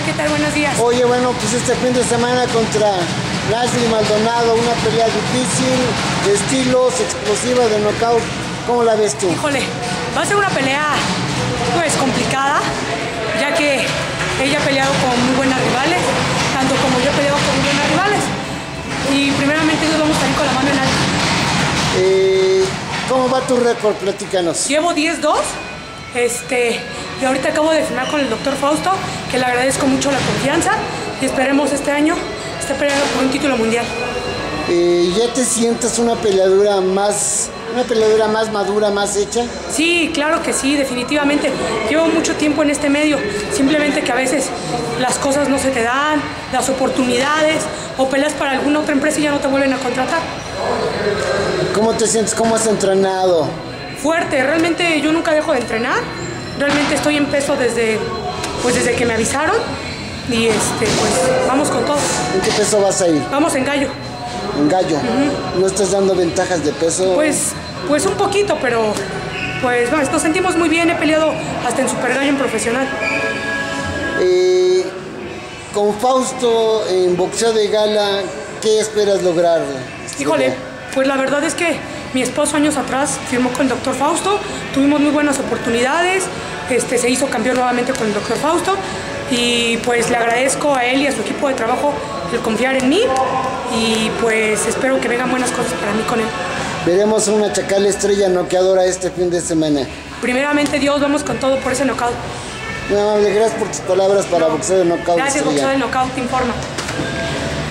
¿qué tal? Buenos días. Oye, bueno, pues este fin de semana contra Nasri Maldonado, una pelea difícil, de estilos, explosiva, de knockout. ¿Cómo la ves tú? Híjole, va a ser una pelea pues complicada, ya que ella ha peleado con muy buenas rivales, tanto como yo he peleado con muy buenas rivales. Y primeramente nos vamos a ir con la mano en alto. ¿Cómo va tu récord? Platícanos. Llevo 10-2. Y ahorita acabo de firmar con el doctor Fausto, que le agradezco mucho la confianza y esperemos este año esté peleando por un título mundial. ¿Ya te sientes una peleadora más madura, más hecha? Sí, claro que sí, definitivamente. Llevo mucho tiempo en este medio, simplemente que a veces las cosas no se te dan, las oportunidades, o peleas para alguna otra empresa y ya no te vuelven a contratar. ¿Cómo te sientes? ¿Cómo has entrenado? Fuerte, realmente yo nunca dejo de entrenar. Realmente estoy en peso desde que me avisaron y pues vamos con todo. ¿En qué peso vas a ir? Vamos en gallo. En gallo. ¿No estás dando ventajas de peso? Pues un poquito, pero pues bueno, nos sentimos muy bien. He peleado hasta en super gallo en profesional. Con Fausto en boxeo de gala, ¿qué esperas lograr? Híjole, pues la verdad es que mi esposo años atrás firmó con el doctor Fausto, tuvimos muy buenas oportunidades, se hizo campeón nuevamente con el doctor Fausto y pues le agradezco a él y a su equipo de trabajo el confiar en mí y pues espero que vengan buenas cosas para mí con él. Veremos una Chacal estrella noqueadora este fin de semana. Primeramente Dios, vamos con todo por ese knockout. Muy amable, gracias por tus palabras para boxeo de knockout. Gracias, estrella. boxeo de knockout, te informa.